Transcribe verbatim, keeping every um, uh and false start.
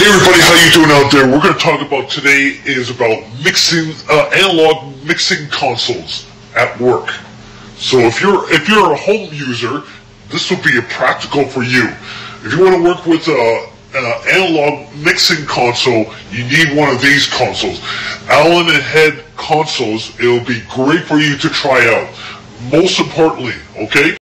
Hey everybody, how you doing out there? We're going to talk about today is about mixing uh, analog mixing consoles at work. So if you're if you're a home user, this will be a practical for you. If you want to work with a, a analog mixing console, you need one of these consoles. Allen and Head consoles. It'll be great for you to try out. Most importantly, okay?